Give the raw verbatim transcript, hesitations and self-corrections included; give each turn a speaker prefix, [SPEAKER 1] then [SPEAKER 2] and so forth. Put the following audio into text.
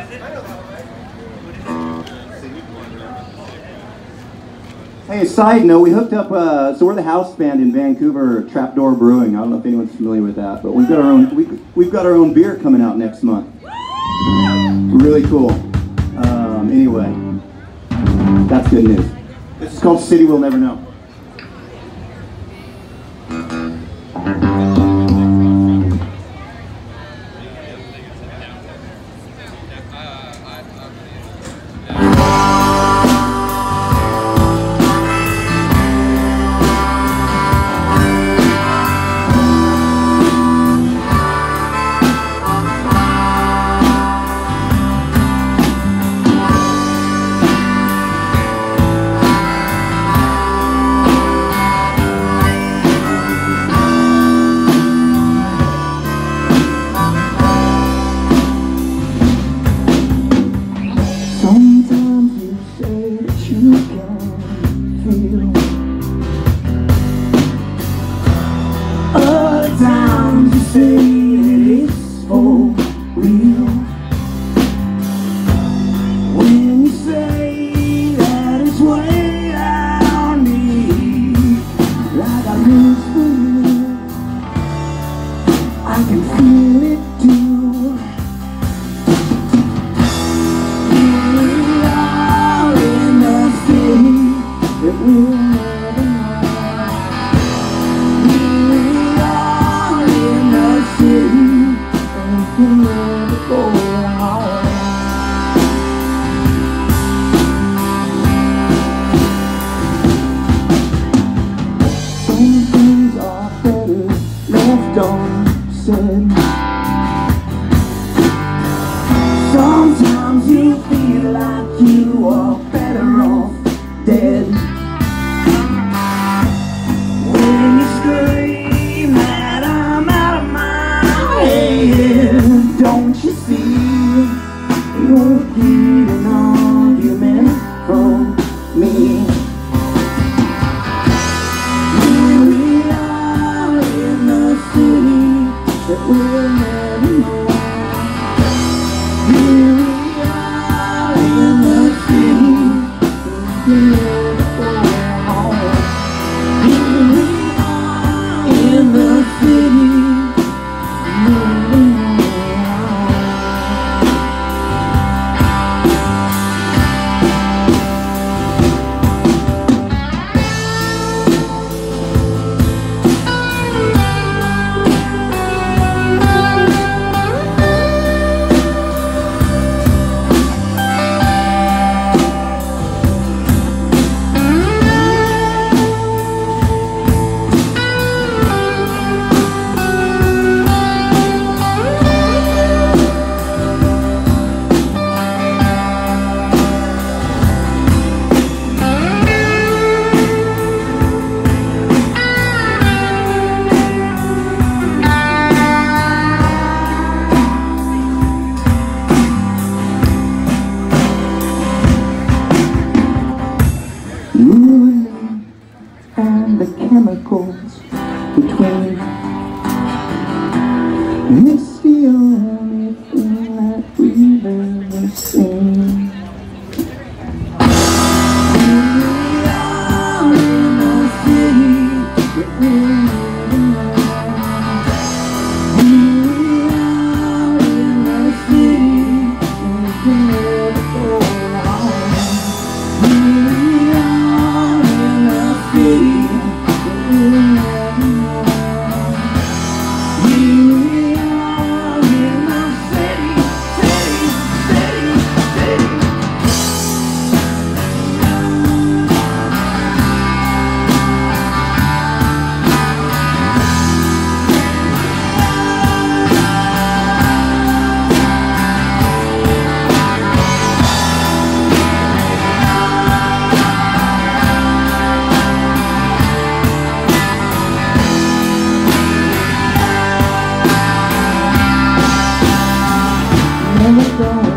[SPEAKER 1] Hey, side note, we hooked up, uh, so we're the house band in Vancouver, Trapdoor Brewing. I don't know if anyone's familiar with that, but we've got our own, we, we've got our own beer coming out next month. Really cool. Um, anyway, that's good news. This is called City We'll Never Know.
[SPEAKER 2] Sometimes you feel like you are better off dead. When you scream that I'm out of my head, don't you see you're getting an argument from me? Here we are in the city that we'll never know. Here we are in the city that we'll never know. Here we are in the city we'll never know. And the chemicals between, it's the only thing that we've ever seen. Here we are in the city that we'll never know. Here we are in the city that we'll never go wrong. Here we are in the city that we'll never know. Here we are in the city, city, city, city. Never go